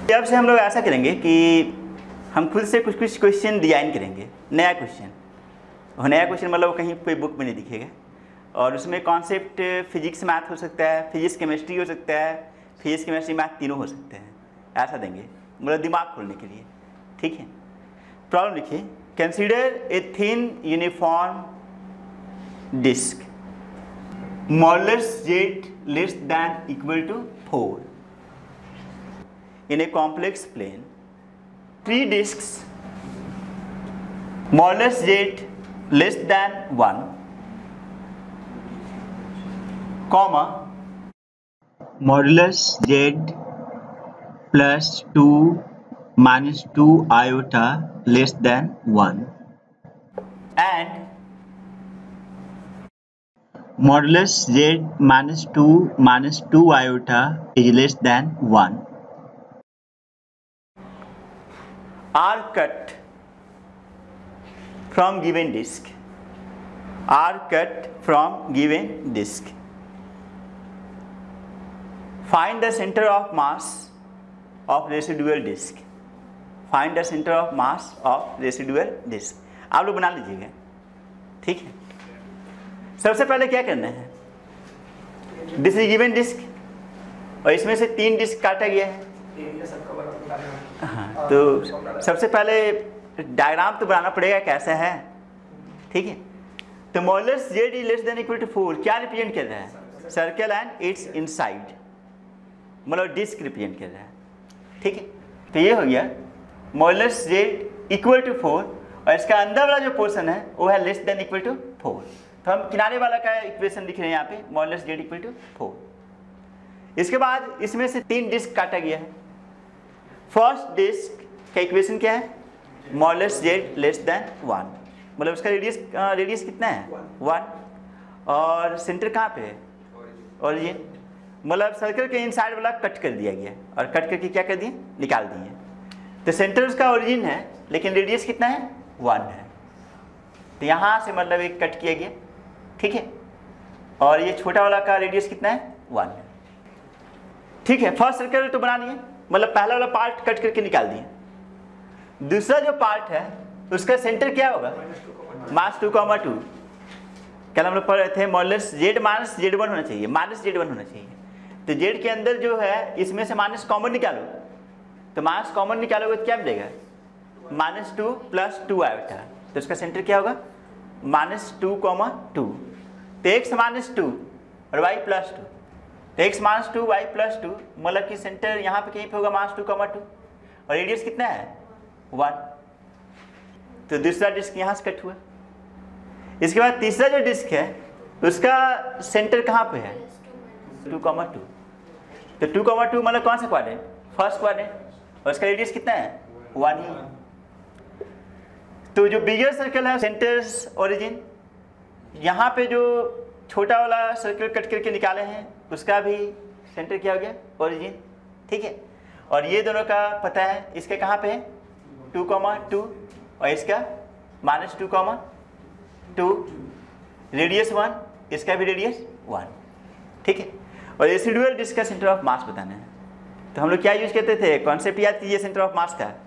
अब से हम लोग ऐसा करेंगे कि हम खुद से कुछ कुछ क्वेश्चन डिजाइन करेंगे, नया क्वेश्चन। और नया क्वेश्चन मतलब कहीं कोई बुक में नहीं दिखेगा, और उसमें कॉन्सेप्ट फिजिक्स मैथ हो सकता है, फिजिक्स केमिस्ट्री हो सकता है, फिजिक्स केमिस्ट्री मैथ तीनों हो सकते हैं। ऐसा देंगे मतलब दिमाग खोलने के लिए, ठीक है। प्रॉब्लम लिखिए, consider a thin uniform disc modulus z less than equal to 4 in a complex plane. 3 disks modulus z less than 1 comma modulus z plus 2 minus 2 iota less than 1 and modulus z minus 2 iota is less than 1 are cut from given disk. Are cut from given disk. Find the center of mass of residual disk. Find the center of mass of residual disk. आप लोग बना लीजिएगा, ठीक है। सबसे पहले क्या करना है, दिस इज गिवन डिस्क और इसमें से 3 डिस्क काटा गया है। हाँ, तो सबसे पहले डायग्राम तो बनाना पड़ेगा कैसा है, ठीक है। तो modulus z is less than equal to 4 क्या रिप्रेजेंट कर रहा है, सर्कल एंड इट्स इनसाइड, मतलब डिस्क रिप्रेजेंट कर रहा है, ठीक है। तो ये हो गया मॉडुलस z इक्वल टू 4 और इसका अंदर वाला जो पोर्शन है वो है लेस देन इक्वल टू 4। तो हम किनारे वाला का इक्वेशन लिख रहे हैं यहाँ पे, मॉडुलस z इक्वल टू 4। इसके बाद इसमें से 3 डिस्क काटा गया है। फर्स्ट डिस्क का इक्वेशन क्या है, मॉडुलस z लेस देन 1, मतलब उसका रेडियस कितना है 1 और सेंटर कहाँ पे है ओरिजिन, मतलब सर्कल के इनसाइड वाला कट कर दिया गया और कट करके क्या कर दिए निकाल दिए। तो सेंटर उसका ओरिजिन है लेकिन रेडियस कितना है 1 है, तो यहाँ से मतलब एक कट किया गया, ठीक है। और ये छोटा वाला का रेडियस कितना है 1 है, ठीक है। फर्स्ट सर्कल तो बना लिए, मतलब पहला वाला पार्ट कट करके निकाल दिए। दूसरा जो पार्ट है उसका सेंटर क्या होगा, मास 2, 2। कल हम लोग पढ़ रहे थे मॉडुलस z माइनस z1 होना चाहिए, माइनस z1 होना चाहिए। तो z के अंदर जो है इसमें से माइनस कॉमन निकालो, तो माइनस कॉमन निकालोगे तो क्या मिलेगा -2 प्लस 2 आयोटा, तो उसका सेंटर क्या होगा -2, 2। तो x -2 और y +2, तो x -2 y +2 मतलब कि सेंटर यहाँ पे कहीं पे होगा -2, 2 और रेडियस कितना है 1। तो दूसरा डिस्क यहाँ से कट हुआ। इसके बाद तीसरा जो डिस्क है उसका सेंटर कहाँ पे है 2, 2। तो 2, 2 मतलब कौन सा क्वाड्रेंट, फर्स्ट क्वाड्रेंट, और उसका रेडियस कितना है 1 ही। तो जो बिगर सर्कल है सेंटर्स ओरिजिन, यहाँ पे जो छोटा वाला सर्कल कट करके निकाले हैं उसका भी सेंटर क्या हो गया ओरिजिन, ठीक है। और ये दोनों का पता है, इसके कहाँ पे है 2, 2 और इसका -2, 2, रेडियस 1, इसका भी रेडियस 1, ठीक है। और रेसिडुअल डिस्क का सेंटर ऑफ मास बताना है, तो हम लोग क्या यूज करते थे, कॉन्सेप्ट याद कीजिए सेंटर ऑफ मास का।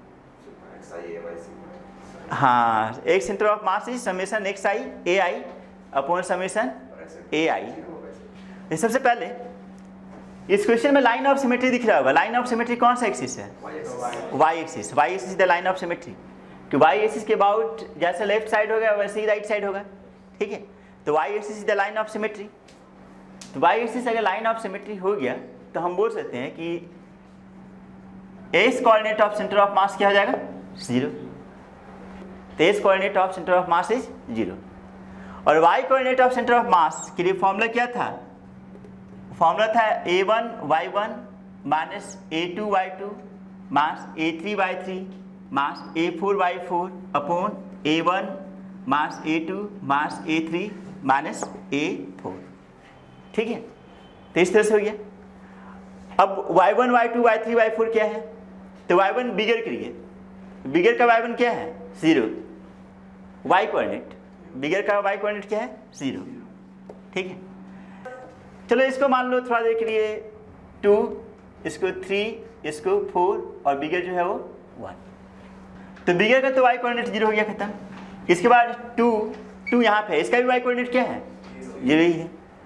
हाँ, एक centre of mass is summation xi ai upon summation ai। सबसे पहले इस क्वेश्चन में लाइन ऑफ सिमेट्री दिख रहा होगा। लाइन ऑफ सिमेट्री कौन सा एक्सिस है, y axis. y axis the line of symmetry, कि y एक्सिस के अबाउट जैसे लेफ्ट साइड होगा वैसे ही राइट साइड होगा, ठीक है। तो y axis is the line of symmetry. तो y एक्सिस अगर लाइन ऑफ सिमेट्री हो गया तो हम बोल सकते हैं कि x coordinate of centre of mass क्या हो जाएगा 0। तो x coordinate of centre of mass is 0 और y coordinate of centre of mass के लिए फॉर्मूला क्या था, फॉर्मूला था a1 y1 minus a2 y2 mass a3 y3 mass a4 y4 upon a1 mass a2 mass a3 minus a4, ठीक है। तो इस तरह से हो गया। अब y1 y2 y3 y4 क्या है, तो y1 बिगर के लिए, बिगर का y1 क्या है 0, y कोऑर्डिनेट बिगर का y कोऑर्डिनेट क्या है 0, ठीक है। चलो इसको मान लो थोड़ा देर के लिए 2, इसको 3 इसको 4 और बिगर जो है वो 1। तो बिगर का तो वाई कोऑर्डिनेट 0 हो गया, खत्म। इसके बाद 2 यहाँ पे, इसका भी वाई कोऑर्डिनेट क्या है? 0 ही है।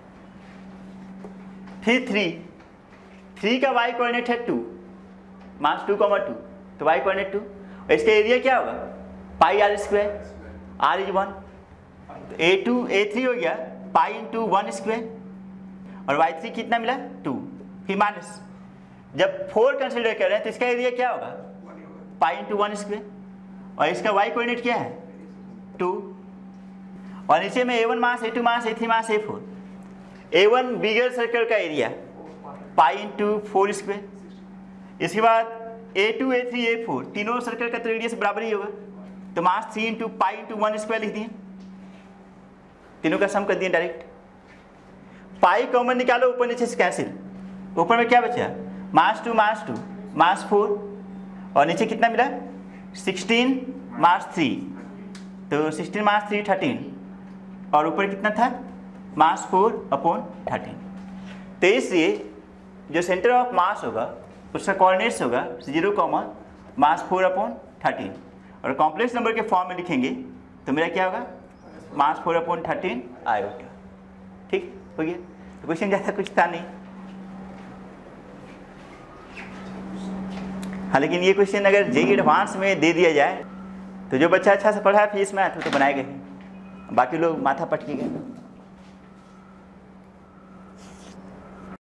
फिर 3 का वाई कोऑर्डिनेट है 2, मास 2, 2, तो वाई कोऑर्डिनेट 2। और इसका एरिया क्या होगा? Pi r square, r is 1। तो A3 हो गया पाई इंटू 1 स्क्वायर, और y3 कितना मिला? 2। फिर माइनस, जब 4 कंसिडर कर रहे हैं तो इसका एरिया क्या होगा? पाई इंटू 1 स्क्वायर, और इसका y कोऑर्डिनेट क्या है? 2। और नीचे में A1 mass A2 mass A3 mass A4। A1 bigger circle का एरिया पाई इंटू 4 स्क्वायर। इसके बाद A2 A3 A4 तीनों सर्कल का तो रेडियस बराबर ही होगा, तो mass 3 into pi into 1 square लिख दिए, तीनों का सम कर दिए डायरेक्ट। पाई कॉमन निकालो, ऊपर नीचे से कैंसिल, ऊपर में क्या बचा? मास 2 मास 4, और नीचे कितना मिला? 16 मास 3, तो 16 मास 3 13, और ऊपर कितना था? मास 4/13। तो इसलिए जो सेंटर ऑफ मास होगा उसका कोऑर्डिनेट्स होगा 0, मास 4/13, और कॉम्प्लेक्स नंबर के फॉर्म में लिखेंगे तो मेरा क्या होगा? Mass 4/13 iota. ठीक हो गया। तो क्वेश्चन ज़्यादा कुछ था नहीं। हाँ, लेकिन ये क्वेश्चन अगर जेईई एडवांस में दे दिया जाए तो जो बच्चा अच्छा से पढ़ा है फिजिक्स मैथ तो बनाएगा ही, बाकी लोग माथा पटकेगा।